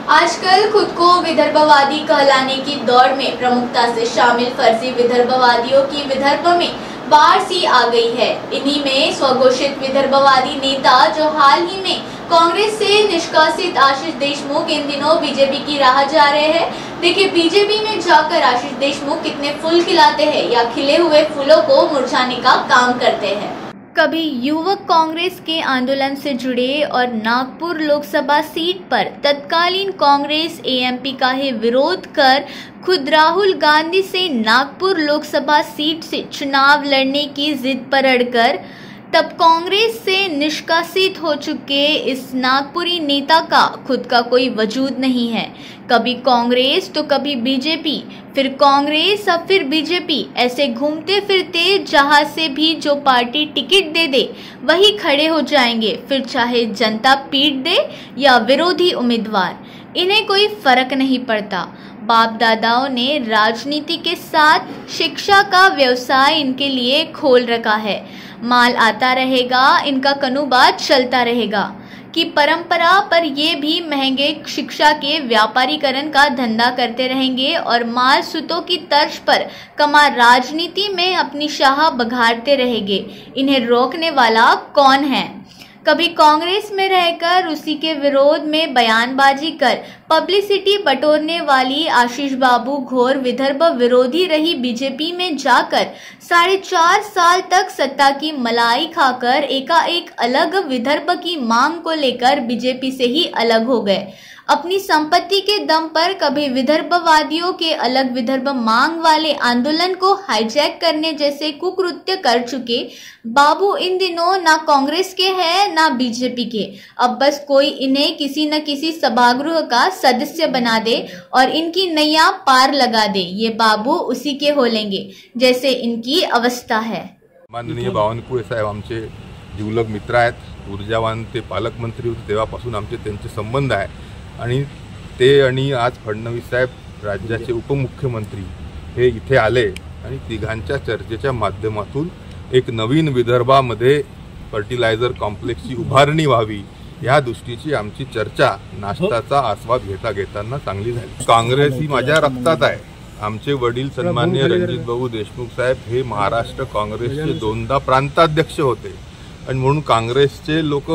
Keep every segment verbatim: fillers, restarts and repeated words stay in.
आजकल खुद को विदर्भवादी कहलाने की दौड़ में प्रमुखता से शामिल फर्जी विदर्भवादियों की विदर्भ में बाढ़ सी आ गई है। इन्हीं में स्वघोषित विदर्भवादी नेता जो हाल ही में कांग्रेस से निष्कासित आशीष देशमुख इन दिनों बीजेपी की राह जा रहे हैं। देखिए बीजेपी में जाकर आशीष देशमुख कितने फूल खिलाते हैं या खिले हुए फूलों को मुरझाने का काम करते हैं। कभी युवक कांग्रेस के आंदोलन से जुड़े और नागपुर लोकसभा सीट पर तत्कालीन कांग्रेस एएमपी का ही विरोध कर खुद राहुल गांधी से नागपुर लोकसभा सीट से चुनाव लड़ने की जिद पर अड़कर तब कांग्रेस से निष्कासित हो चुके इस नागपुरी नेता का खुद का कोई वजूद नहीं है। कभी कांग्रेस तो कभी बीजेपी, फिर कांग्रेस अब फिर बीजेपी, ऐसे घूमते फिरते जहां से भी जो पार्टी टिकट दे दे वही खड़े हो जाएंगे, फिर चाहे जनता पीट दे या विरोधी उम्मीदवार, इन्हें कोई फर्क नहीं पड़ता। बाप दादाओं ने राजनीति के साथ शिक्षा का व्यवसाय इनके लिए खोल रखा है। माल आता रहेगा, इनका कनुबा चलता रहेगा कि परंपरा पर ये भी महंगे शिक्षा के व्यापारीकरण का धंधा करते रहेंगे और माल सूतों की तर्ज पर कमा राजनीति में अपनी शाह बघारते रहेंगे। इन्हें रोकने वाला कौन है? कभी कांग्रेस में रहकर उसी के विरोध में बयानबाजी कर पब्लिसिटी बटोरने वाली आशीष बाबू घोर विदर्भ विरोधी रही बीजेपी में जाकर साढ़े चार साल तक सत्ता की मलाई खाकर एकाएक अलग विदर्भ की मांग को लेकर बीजेपी से ही अलग हो गए। अपनी संपत्ति के दम पर कभी विदर्भवादियों के अलग विदर्भ मांग वाले आंदोलन को हाईजैक करने जैसे कुकृत्य कर चुके बाबू इन दिनों ना कांग्रेस के हैं ना बीजेपी के। अब बस कोई इन्हें किसी न किसी सभागृह का सदस्य बना दे और इनकी नैया पार लगा दे, ये बाबू उसी के हो लेंगे जैसे इनकी अवस्था है। माननीय बावनकुळे साहेब आमचे जीवलग मित्र आहेत, ऊर्जावान ते पालकमंत्री होते तेव्हापासून आमचे त्यांचे संबंध आहे आणि ते आणि आज फडणवीस साहेब राज्याचे उपमुख्यमंत्री हे इथे आले आणि तिघांच्या चर्चेच्या माध्यमातून एक नवीन विदर्भामध्ये फर्टिलायझर कॉम्प्लेक्सची उभारणी व्हावी या दृष्टीची आमची चर्चा नाश्त्याचा आस्वाद घेता घेताना चांगली झाली। काँग्रेस ही माझ्या रक्तात आहे। आमचे वडील सन्माननीय रणजित भाऊ देशमुख साहेब हे महाराष्ट्र काँग्रेसचे दोनदा प्रांताध्यक्ष होते आणि म्हणून काँग्रेसचे लोक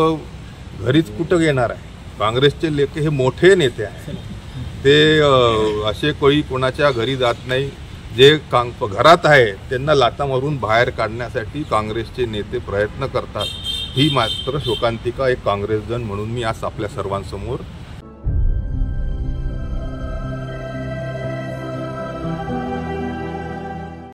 घरीच कुठं घेणार आहे। काँग्रेसचे लेखे हे मोठे नेते आहेत, ते असे कोणी कोणाच्या घरी जात नाही। जे घरात आहे त्यांना लाथा मारून बाहेर काढण्यासाठी काँग्रेसचे नेते प्रयत्न करतात। ही मात्र शोकांतिका एक काँग्रेसजन म्हणून मी आज आपल्या सर्वांसमोर